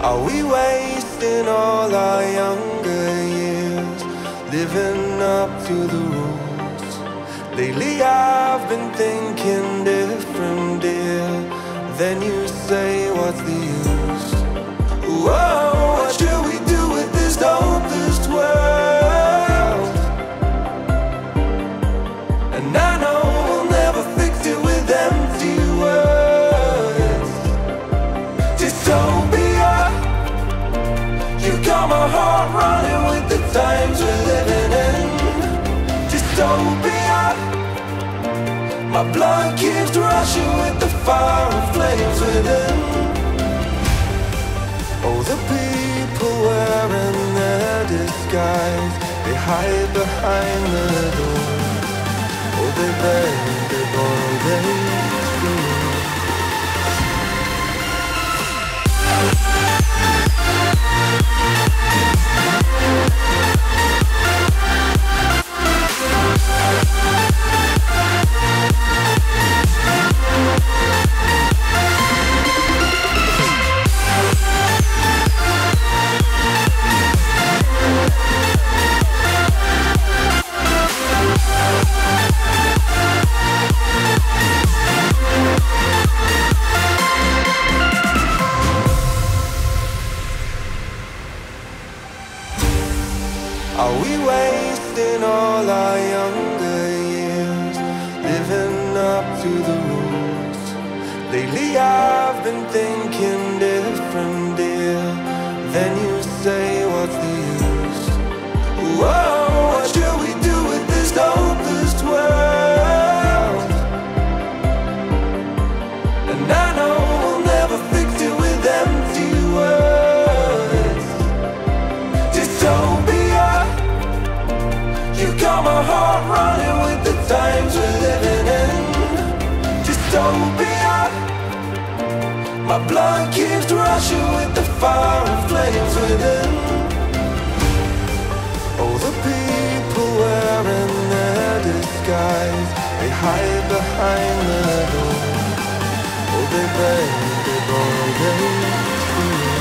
Are we wasting all our younger years, living up to the rules? Lately I've been thinking different, dear. Then you say, what's the use? Whoa, what should we do with this hopeless world? And I know we'll never fix it with empty words. Dystopia, you got my heart running with the times we're living in. Dystopia, my blood keeps rushing with the fire and flames within. Oh, the people wearing their disguise, they hide behind the door. Oh, they beg, they borrow, they steal. Are we wasting all our younger years, living up to the rules? Lately I've been thinking different, dear. Then you say, what's the use? Whoa, what should we do with this hopeless world? And I know we'll never fix it with empty words. Dystopia, you got my heart running with the times we're living in. Dystopia, my blood keeps rushing with the fire and flames within. Oh, the people wearing their disguise, they hide behind the door. Oh, they beg, they borrow, they steal.